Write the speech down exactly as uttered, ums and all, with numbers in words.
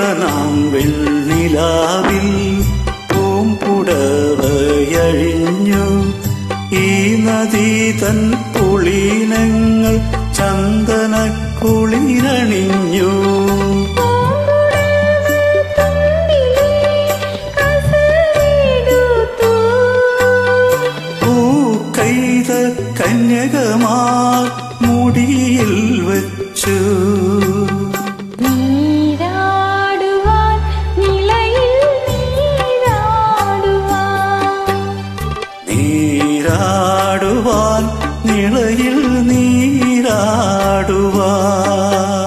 ഇളനാം വെണ്ണിലാവിൽ പൂമ്പുടവയഴിഞ്ഞു ഈ നദി തൻ പുളിനങ്ങൾ ചന്ദനക്കുളിരണിഞ്ഞു. പൂക്കൈത കന്യകമാർ മുടിയിൽ വച്ചു നീരാടുവാൻ നിളയിൽ നീരാടുവാൻ